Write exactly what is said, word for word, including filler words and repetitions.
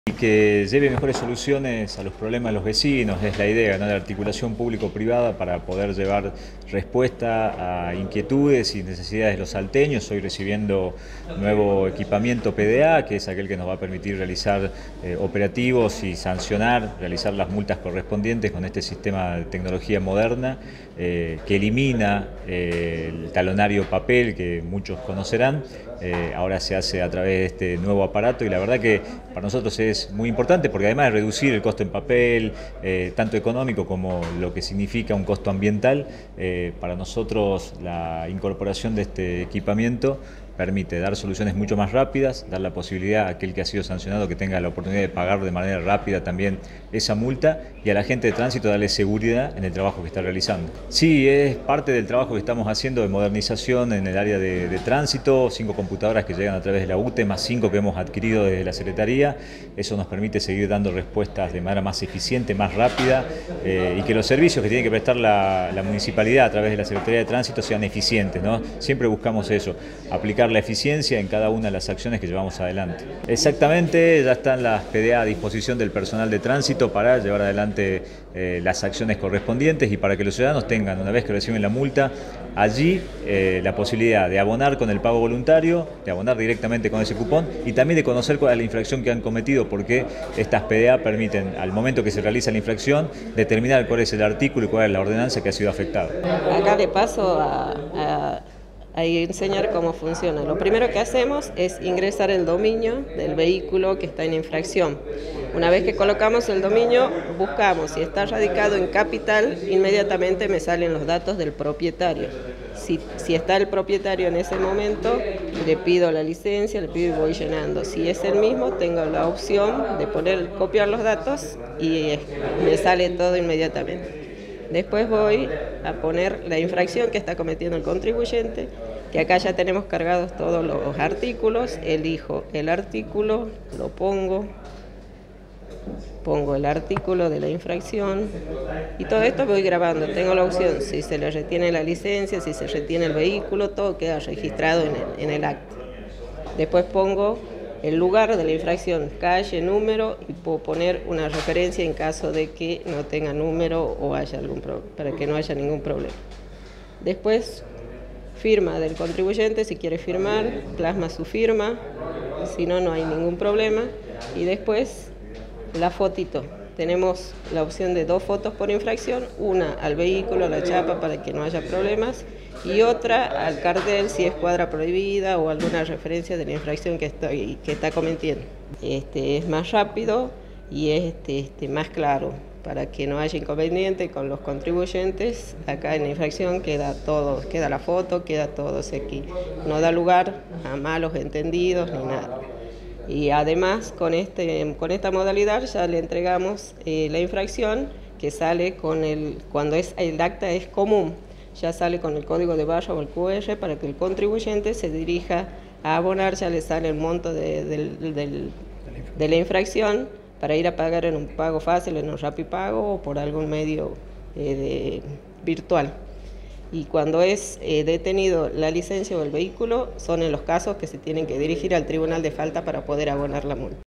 Y que lleve mejores soluciones a los problemas de los vecinos, es la idea, ¿no?, de la articulación público-privada para poder llevar respuesta a inquietudes y necesidades de los salteños. Hoy recibiendo nuevo equipamiento P D A, que es aquel que nos va a permitir realizar eh, operativos y sancionar, realizar las multas correspondientes con este sistema de tecnología moderna eh, que elimina eh, el talonario papel que muchos conocerán. Eh, ahora se hace a través de este nuevo aparato y la verdad que para nosotros es muy importante porque además de reducir el costo en papel, eh, tanto económico como lo que significa un costo ambiental, eh, para nosotros la incorporación de este equipamiento permite dar soluciones mucho más rápidas, dar la posibilidad a aquel que ha sido sancionado que tenga la oportunidad de pagar de manera rápida también esa multa y a la gente de tránsito darle seguridad en el trabajo que está realizando. Sí, es parte del trabajo que estamos haciendo de modernización en el área de, de tránsito, cinco computadoras que llegan a través de la U T E, más cinco que hemos adquirido desde la Secretaría. Eso nos permite seguir dando respuestas de manera más eficiente, más rápida eh, y que los servicios que tiene que prestar la, la municipalidad a través de la Secretaría de Tránsito sean eficientes, ¿no? Siempre buscamos eso, aplicar la eficiencia en cada una de las acciones que llevamos adelante. Exactamente, ya están las P D A a disposición del personal de tránsito para llevar adelante eh, las acciones correspondientes y para que los ciudadanos tengan, una vez que reciben la multa, allí eh, la posibilidad de abonar con el pago voluntario, de abonar directamente con ese cupón y también de conocer cuál es la infracción que han cometido, porque estas P D A permiten, al momento que se realiza la infracción, determinar cuál es el artículo y cuál es la ordenanza que ha sido afectada. Acá le paso a, a a enseñar cómo funciona. Lo primero que hacemos es ingresar el dominio del vehículo que está en infracción. Una vez que colocamos el dominio, buscamos si está radicado en capital, inmediatamente me salen los datos del propietario. Si, si está el propietario en ese momento, le pido la licencia, le pido y voy llenando. Si es el mismo, tengo la opción de poner, copiar los datos y me sale todo inmediatamente. Después voy a poner la infracción que está cometiendo el contribuyente, que acá ya tenemos cargados todos los artículos, elijo el artículo, lo pongo, pongo el artículo de la infracción y todo esto voy grabando. Tengo la opción, si se le retiene la licencia, si se retiene el vehículo, todo queda registrado en el, en el acta. Después pongo el lugar de la infracción, calle, número, y puedo poner una referencia en caso de que no tenga número o haya algún problema, para que no haya ningún problema. Después, firma del contribuyente, si quiere firmar, plasma su firma, si no, no hay ningún problema. Y después, la fotito. Tenemos la opción de dos fotos por infracción, una al vehículo, a la chapa, para que no haya problemas, y otra al cartel si es cuadra prohibida o alguna referencia de la infracción que, estoy, que está cometiendo. Este, es más rápido y es este, este, más claro para que no haya inconveniente con los contribuyentes. Acá en la infracción queda todo, queda la foto, queda todo aquí. No da lugar a malos entendidos ni nada. Y además con, este, con esta modalidad ya le entregamos eh, la infracción que sale con el, cuando es, el acta es común. Ya sale con el código de barra o el Q R para que el contribuyente se dirija a abonar, ya le sale el monto de, de, de, de la infracción para ir a pagar en un pago fácil, en un Rapipago o por algún medio eh, de, virtual. Y cuando es eh, detenido la licencia o el vehículo, son en los casos que se tienen que dirigir al tribunal de falta para poder abonar la multa.